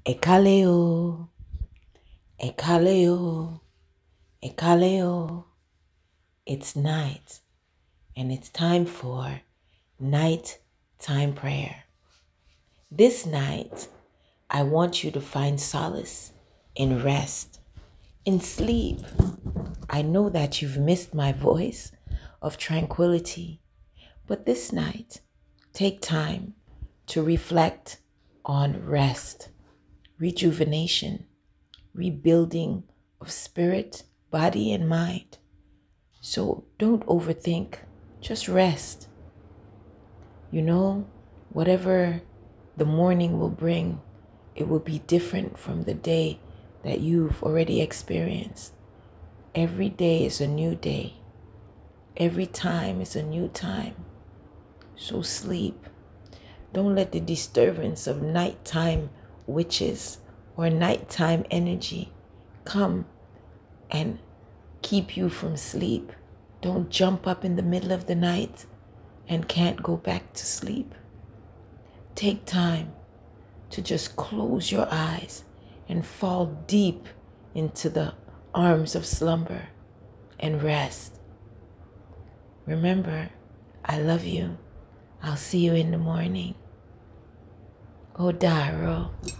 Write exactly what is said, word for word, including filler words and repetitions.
Ekaleo, ekaleo, ekaleo. It's night, and it's time for night time prayer. This night, I want you to find solace in rest, in sleep. I know that you've missed my voice of tranquility, but this night, take time to reflect on rest, rejuvenation, rebuilding of spirit, body, and mind. So don't overthink, just rest. You know, whatever the morning will bring, it will be different from the day that you've already experienced. Every day is a new day. Every time is a new time. So sleep. Don't let the disturbance of nighttime witches or nighttime energy come and keep you from sleep. Don't jump up in the middle of the night and can't go back to sleep. Take time to just close your eyes and fall deep into the arms of slumber and rest. Remember, I love you. I'll see you in the morning. Odaro.